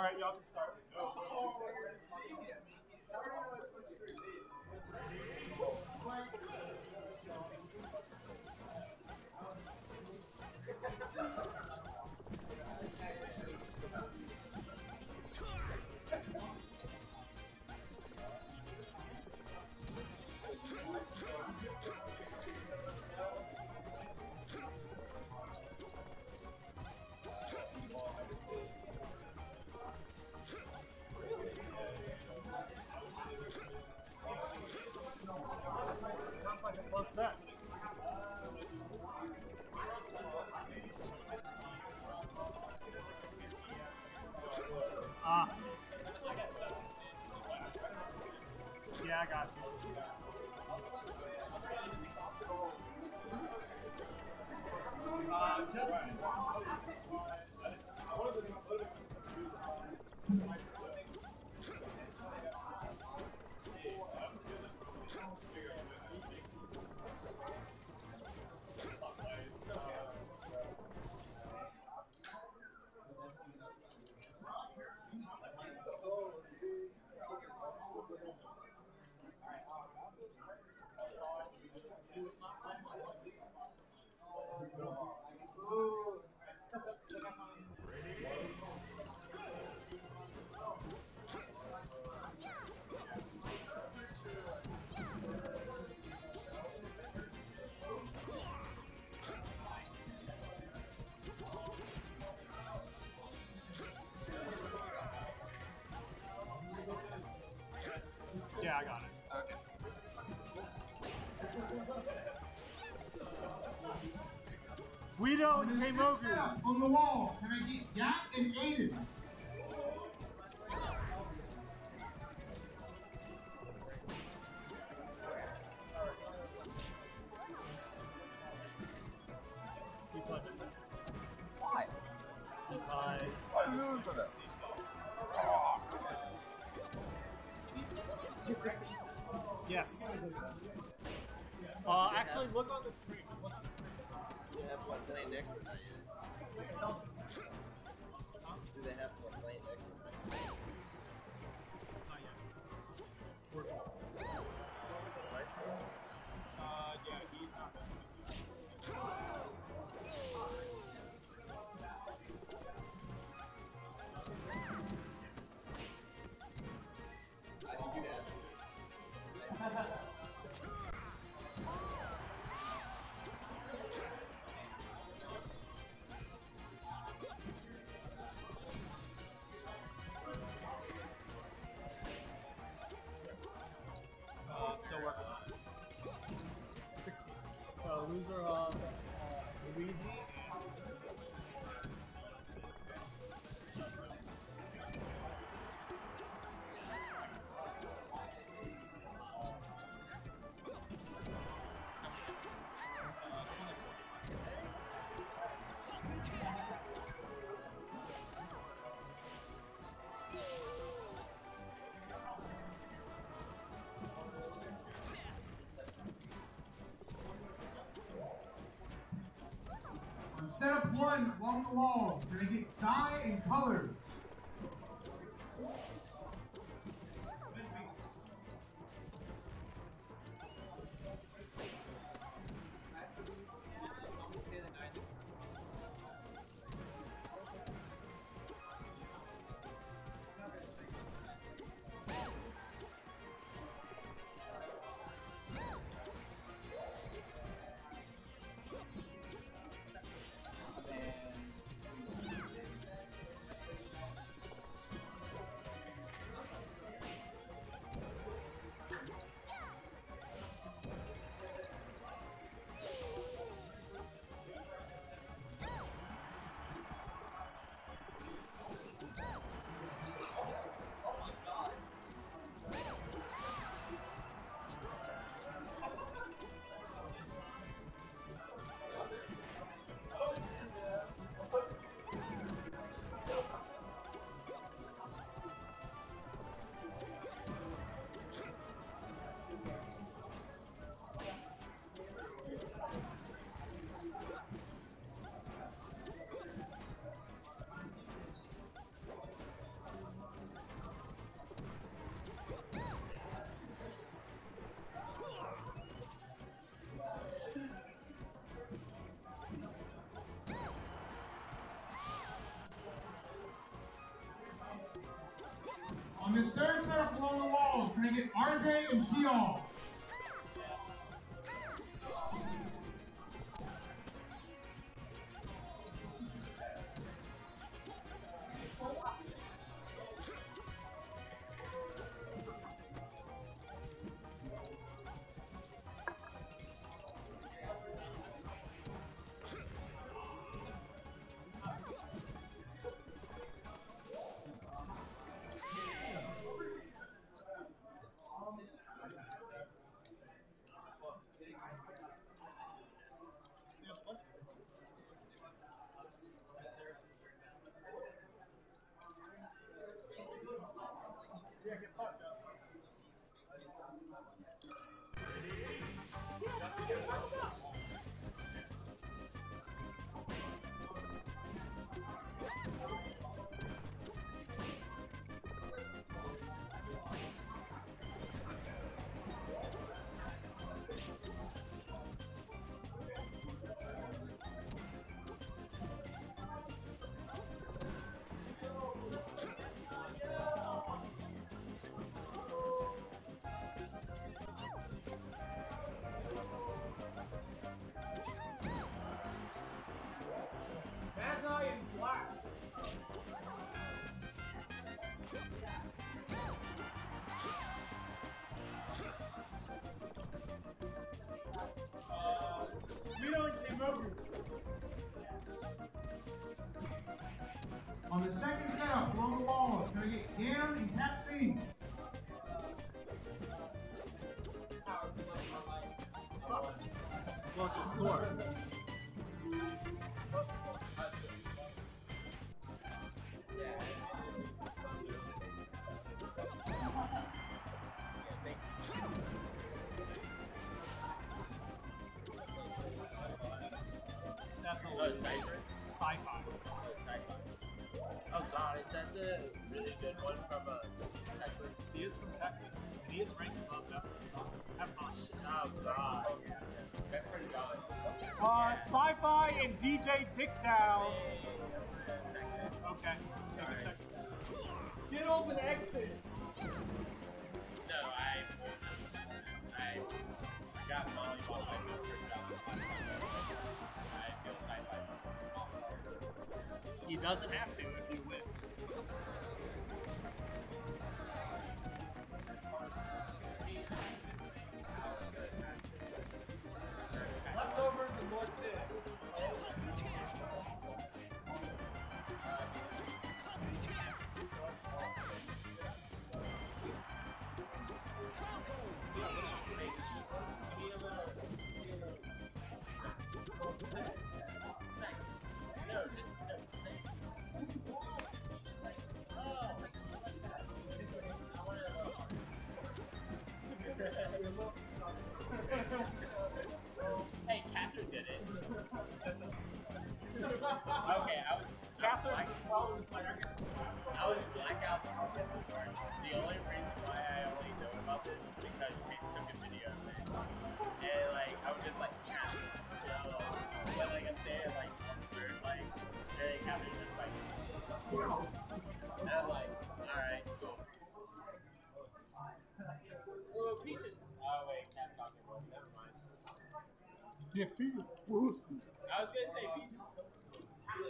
Alright, y'all can start. Sounds like a close set. Ah. Yeah, I got you. Yeah, I got it. Okay. Guido and Keimogu. On the wall, can I get Yak and Aiden? Why? Because I lose for this. yes. Actually, look on the screen. Do they have one playing next to me? Do they have one playing next to me? Not yet. Cypher? Yeah, he's not that. I think you have. Still working on it. 16. So loser of Luigi On setup one, along the walls, can I get Zai and Colors? On this third setup along the walls, we're gonna get RJ and Sheol. Yeah, get fucked up. Bad guy in black. We don't came over. On the second setup along the walls, we're gonna get Cam and Cat C. What's the score? That's a Oh, Cypher? sci-fi. Oh god, is that the really good one from Texas? He is from Texas. And he is ranked above best. Have fun. Oh god. That's pretty good. Sci-fi and DJ Dick Down. Okay, take a second. Skittles and exit. No, I got volleyball my first job. I feel sci-fi. He doesn't have to if you win. Leftovers and more shit. Hey, Catherine did it. Okay, Catherine, I was blackout at the start. The only reason why I only know about this is because Chase took a video of it. And like, I was just like, but like I'm saying, like, weird, like, and Catherine's just like, and I'm like, alright, cool. Oh, Peaches. Oh, wait, Cat talking about, never mind. Yeah, Peter. I was gonna say Peaches.